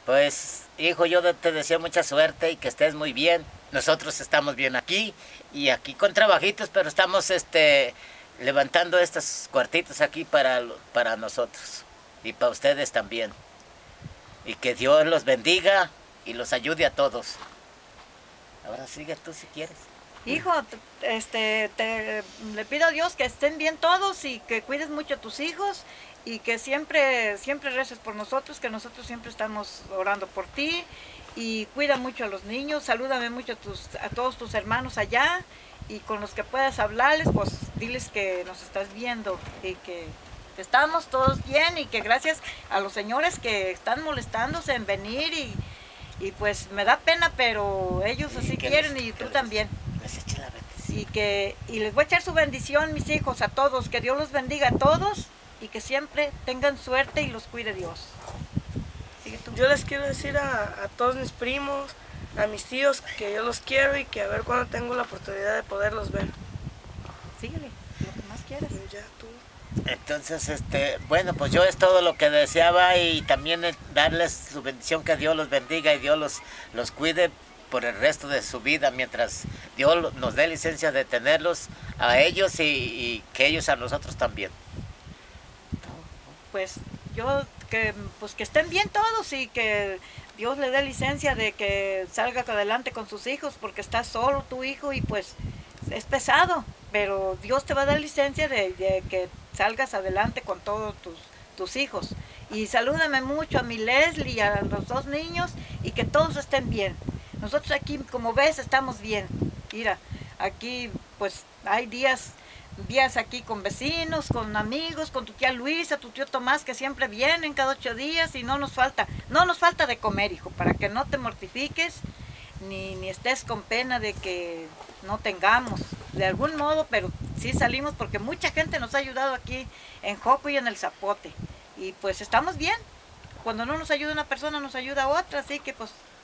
Pues, hijo, yo te deseo mucha suerte y que estés muy bien. Nosotros estamos bien aquí y aquí con trabajitos, pero estamos levantando estos cuartitos aquí para nosotros y para ustedes también. Y que Dios los bendiga y los ayude a todos. Ahora sigue tú si quieres. Hijo, le pido a Dios que estén bien todos y que cuides mucho a tus hijos y que siempre reces por nosotros, que nosotros siempre estamos orando por ti, y cuida mucho a los niños, salúdame mucho a todos tus hermanos allá, y con los que puedas hablarles, pues diles que nos estás viendo y que estamos todos bien, y que gracias a los señores que están molestándose en venir, y pues me da pena, pero ellos así quieren, y tú también. Les eche la bendición. Y les voy a echar su bendición, mis hijos, a todos, que Dios los bendiga a todos y que siempre tengan suerte y los cuide Dios. Sigue tú. Yo les quiero decir a todos mis primos, a mis tíos, que yo los quiero y que a ver cuándo tengo la oportunidad de poderlos ver. Síguele, lo que más quieras. Ya tú. Entonces, bueno, pues yo es todo lo que deseaba, y también darles su bendición, que Dios los bendiga y Dios los cuide por el resto de su vida, mientras Dios nos dé licencia de tenerlos a ellos y que ellos a nosotros también. Pues que estén bien todos y que Dios le dé licencia de que salga adelante con sus hijos, porque está solo tu hijo y pues es pesado, pero Dios te va a dar licencia de que salgas adelante con todos tus hijos. Y salúdame mucho a mi Leslie y a los dos niños, y que todos estén bien. Nosotros aquí, como ves, estamos bien. Mira, aquí pues hay días aquí con vecinos, con amigos, con tu tía Luisa, tu tío Tomás, que siempre vienen cada 8 días, y no nos falta de comer, hijo, para que no te mortifiques, ni estés con pena de que no tengamos, de algún modo, pero sí salimos, porque mucha gente nos ha ayudado aquí en Joco y en el Zapote, y pues estamos bien. Cuando no nos ayuda una persona, nos ayuda otra, así que pues